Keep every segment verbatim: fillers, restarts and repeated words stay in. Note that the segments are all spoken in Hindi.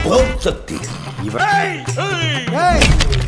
बहुत शक्ति है। Hey! Hey!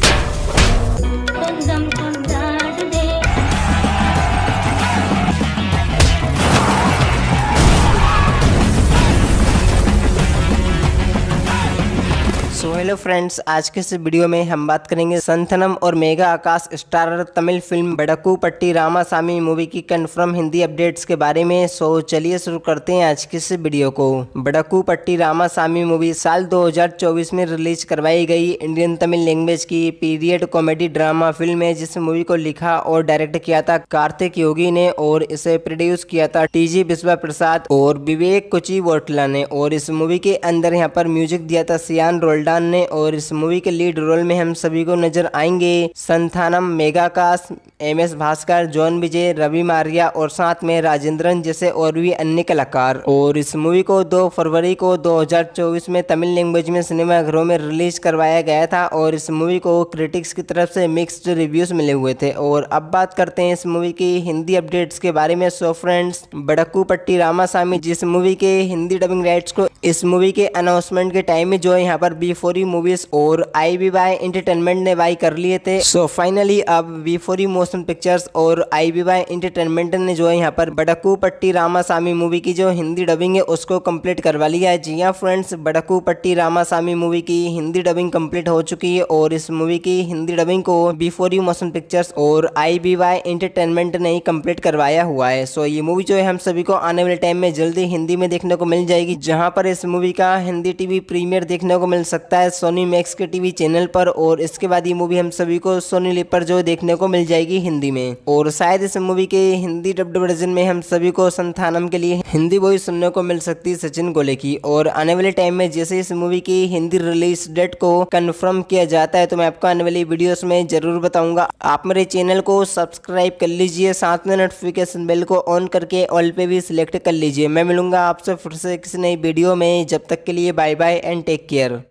So hello friends, आज के इस वीडियो में हम बात करेंगे संथनम और Megha Akash starrer Tamil film Vadakkupatti Ramasamy movie की कंफर्म हिंदी अपडेट्स के बारे में। सो चलिए शुरू करते हैं आज के इस वीडियो को। बड़कू पट्टी रामासामी मूवी साल दो हज़ार चौबीस में रिलीज करवाई गई इंडियन तमिल लैंग्वेज की पीरियड कॉमेडी ड्रामा फिल्म है, जिस मूवी को लिखा और डायरेक्ट किया था कार्तिक योगी ने और इसे प्रोड्यूस किया था टीजी विश्वा प्रसाद और विवेक कोची वोटला ने। और इस मूवी के अंदर यहाँ पर म्यूजिक दिया था सियान रोल्डा ने। और इस मूवी के लीड रोल में हम सभी को नजर आएंगे Santhanam, Megha Akash, M S Bhaskar, John Vijay, Ravi Maria और साथ में राजेंद्रन जैसे और भी अन्य कलाकार। और इस मूवी को दो फरवरी को दो हज़ार चौबीस में तमिल लैंग्वेज में सिनेमाघरों में रिलीज करवाया गया था और इस मूवी को क्रिटिक्स की तरफ से मिक्स्ड रिव्यूज मिले हुए थे। और अब बात करते हैं इस मूवी की हिंदी अपडेट्स के बारे में। सो फ्रेंड्स, बड़कू पट्टी रामासामी जिस मूवी के हिंदी डबिंग राइट्स को इस मूवी के अनाउंसमेंट के टाइम में जो है यहाँ पर बी फोर ई मूवीज और आई बी वाई एंटरटेनमेंट ने बाई कर लिए थे। सो फाइनली अब B four E motion pictures और आई बी वाई एंटरटेनमेंट ने जो है यहाँ पर बड़कू पट्टी रामासामी मूवी की जो हिंदी डबिंग है उसको कंप्लीट करवा लिया है। जी हाँ फ्रेंड्स, बड़कू पट्टी रामासामी मूवी की हिंदी डबिंग कंप्लीट हो चुकी है और इस मूवी की हिंदी डबिंग को B four E motion pictures और आई बी वाई एंटरटेनमेंट ने ही कंप्लीट करवाया हुआ है। सो ये मूवी जो है हम सभी को आने वाले टाइम में जल्दी हिंदी में देखने को मिल जाएगी, जहाँ पर इस मूवी का हिंदी टीवी प्रीमियर देखने को मिल सकता है सोनी मैक्स के टीवी चैनल पर। और इसके बाद ये मूवी हम सभी को सोनी लिव पर जो देखने को मिल जाएगी हिंदी में। और शायद इस मूवी के हिंदी डब्ड वर्जन में हम सभी को संथानम के लिए हिंदी वॉइस सुनने को मिल सकती है सचिन गोले की। और आने वाले टाइम में जैसे इस मूवी की हिंदी रिलीज डेट को कंफर्म किया जाता है तो मैं आपको आने वाली वीडियोस में जरूर बताऊंगा। आप मेरे चैनल को सब्सक्राइब कर लीजिए, साथ में नोटिफिकेशन बेल को ऑन करके ऑल पे भी सिलेक्ट कर लीजिए। मैं मिलूंगा आपसे फिर से किसी नई वीडियो में, जब तक के लिए bye bye and take care.